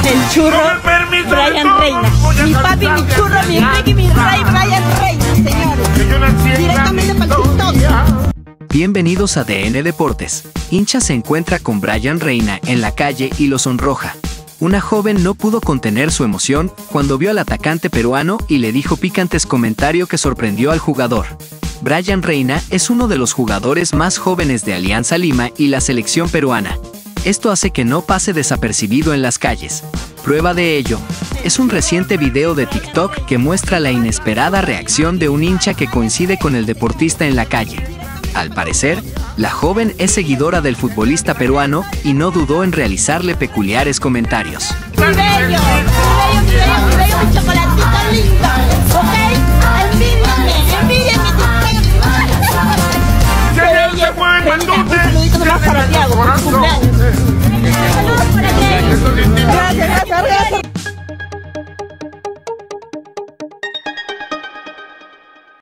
El churro Brian Reina. Mi papi, mi churro, mi Ricky, mi rey Brian Reina, señores. Directamente para el TikTok. Bienvenidos a DN Deportes. Hincha se encuentra con Brian Reina en la calle y lo sonroja. Una joven no pudo contener su emoción cuando vio al atacante peruano y le dijo picantes comentarios que sorprendió al jugador. Brian Reina es uno de los jugadores más jóvenes de Alianza Lima y la selección peruana. Esto hace que no pase desapercibido en las calles. Prueba de ello es un reciente video de TikTok que muestra la inesperada reacción de un hincha que coincide con el deportista en la calle. Al parecer, la joven es seguidora del futbolista peruano y no dudó en realizarle peculiares comentarios. Mi bello, mi chocolatito lindo, ¿ok? Envídiame tu saludito más para Tiago, por su cumpleaños. Saludos para